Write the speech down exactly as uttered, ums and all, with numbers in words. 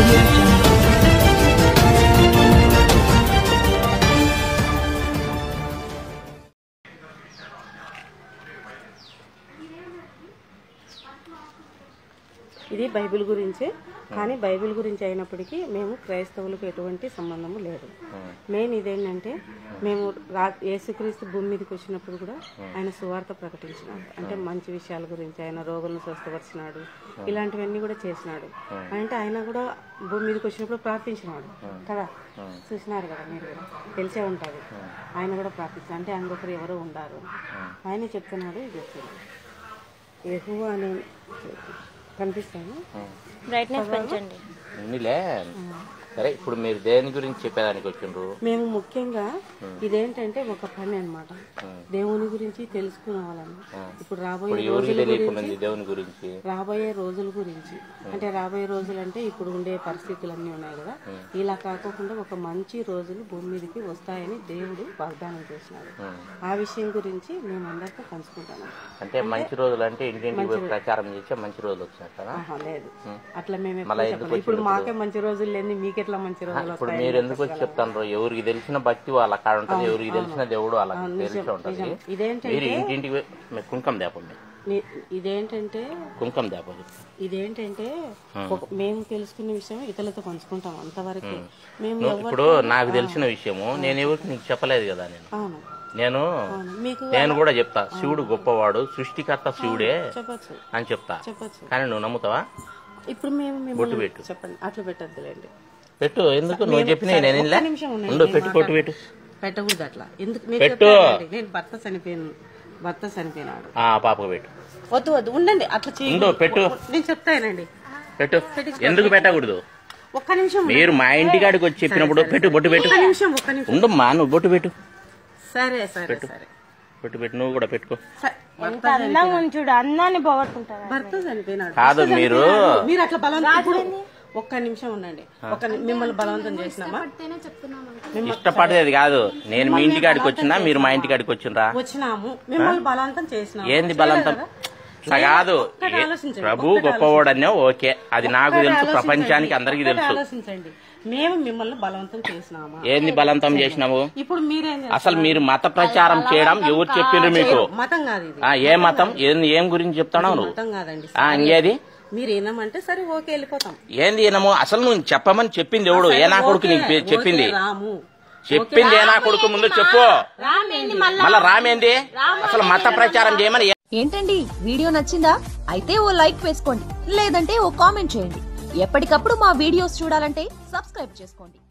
audio jungle. ఇది Bible గురించే, కానీ బైబిల్ గురించి అయినప్పటికీ మేము క్రైస్తవులకు ఎటువంటి సంబంధము లేదు. మెయిన్ ఇదేంటంటే మేము రా యేసుక్రీస్తు భూమి మీదకి వచ్చినప్పుడు కూడా ఆయన సువార్త ప్రకటించినాడు. అంటే మంచి విషయాల గురించి, ఆయన రోగులను స్వస్థపరిచినాడు, ఇలాంటివన్నీ కూడా చేసినాడు. అంటే ఆయన కూడా భూమి మీదకి వచ్చినప్పుడు ప్రార్థించినాడు కదా, చూసినారు కదా మీరు కూడా, తెలిసే ఉంటుంది. ఆయన కూడా ప్రార్థించారు. అంటే ఇంకొకరు ఎవరో ఉండారు, ఆయన చెప్తున్నాడు. ఇది చెప్తున్నాడు యెహోవా అనే కనిపిస్తాను. బ్రైట్నెస్ పెంచండి. సరే, ఇప్పుడు మీరు దేని గురించి చెప్పేదానికి వచ్చిండ్రు? మేము ముఖ్యంగా ఇదేంటంటే ఒక పని అన్నమాట, దేవుని గురించి తెలుసుకోవాలని. ఇప్పుడు రాబోయే రోజుల గురించి దేవుని గురించి రాబోయే రోజుల గురించి అంటే రాబోయే రోజులు అంటే ఇప్పుడు ఉండే పరిస్థితులన్నీ ఉన్నాయి కదా, ఇలా కాకుండా ఒక మంచి రోజులు భూమి మీదకి వస్తాయని దేవుడు వాగ్దానం చేసినాడు. ఆ విషయం గురించి మేము అందరితో పంచుకుంటాము. అంటే మంచి రోజులు అంటే ఇంటింటికి ప్రచారం చేసే మంచి రోజులు వచ్చినట్టు లేదు, అట్లా మేము ఇప్పుడు మాకే మంచి రోజులు లేని మీకెట్లా మంచి రోజులు? ఇప్పుడు మీరు ఎందుకు వచ్చి చెప్తాను? ఎవరికి తెలిసిన భక్తి వాళ్ళ కాడ ఉంటుంది, ఎవరికి తెలిసిన దేవుడు వాళ్ళకి తెలిసి ఉంటుంది. మీరు ఇంటింటికి కుంకం దేపండి. ఇదేంటంటే కుంకం దేప ఇదేంటంటే మేము తెలుసుకున్న విషయం ఇతరులతో పంచుకుంటాం అంతవరకు. మేము ఇప్పుడు నాకు తెలిసిన విషయము నేను ఎవరికి నీకు చెప్పలేదు కదా. నేను అవును నేను నేను కూడా చెప్తా, శివుడు గొప్పవాడు, సృష్టికర్త శివుడే అని చెప్తా. కానీ నువ్వు నమ్ముతావా? ఇప్పుడు మేము బొట్టు పెట్టు. చెప్పండి, అట్లా పెట్టద్దులేండి. పెట్టు. ఎందుకు నువ్వు చెప్పిన నేను పెట్టు కొట్టు పెట్టు. పెట్టకూడదు అట్లా. ఎందుకు పెట్టు. నేను భర్త చనిపోయాను, భర్త చనిపోయినాడు. ఆ పాపకు పెట్టు. వద్దు వద్దు ఉండండి, అట్లా చేయండి. పెట్టు. నేను చెప్తానండి. పెట్టు. ఎందుకు పెట్టకూడదు? ఒక్క నిమిషం. మీరు మా ఇంటికాడికి వచ్చి చెప్పినప్పుడు పెట్టు బొట్టు పెట్టు. ఒక్క నిమిషం ఒక్క నిమిషం ఉండమ్మా, నువ్వు బొట్టు పెట్టు. సరే సరే సరే పెట్టు పెట్టు. నువ్వు కూడా పెట్టుకో. చూడు, అన్నాన్ని పోగొట్టుకుంటారు. భర్త చనిపోయినాడు కాదు, మీరు మీరు అట్లా బలవంతం. ఒక్క నిమిషం ఉండండి. ఒక మిమ్మల్ని బలవంతం చేసినామా? ఇష్టపడేది కాదు. నేను మీ ఇంటికాడికి వచ్చినా, మీరు మా ఇంటికాడికి వచ్చిండ్రా? వచ్చినాము. మిమ్మల్ని బలవంతం చేసినాము. ఏంది బలవంతం? కాదు, ప్రభు గొప్పవాడనే ఓకే, అది నాకు తెలుసు, ప్రపంచానికి అందరికీ తెలుసు. ఆలోచించండి, మేము మిమ్మల్ని బలవంతం చేసినామా? ఏంది బలవంతం చేసినాము? ఇప్పుడు మీరేం అసలు మీరు మత ప్రచారం చేయడం ఎవరు చెప్పిండ్రు మీకు? మతం కాదు ఇది. ఏ మతం? ఏం గురించి చెప్తావు? మతం కాదండి. ఇంకేది? మీరు ఏనమంటే సరే ఓకే వెళ్ళిపోతాం. ఏంది ఏనము? అసలు నువ్వు చెప్పమని చెప్పింది ఎవడు? ఏ నా కొడుకు నీకు చెప్పింది? రాము చెప్పింది ఏ నా కొడుకు? ముందు చెప్పు. మళ్ళా రామేంది? అసలు మత ప్రచారం చేయమని. ఏంటండి, వీడియో నచ్చిందా? అయితే ఓ లైక్ వేసుకోండి, లేదంటే ఓ కామెంట్ చేయండి. ఎప్పటికప్పుడు మా వీడియోస్ చూడాలంటే సబ్స్క్రైబ్ చేసుకోండి.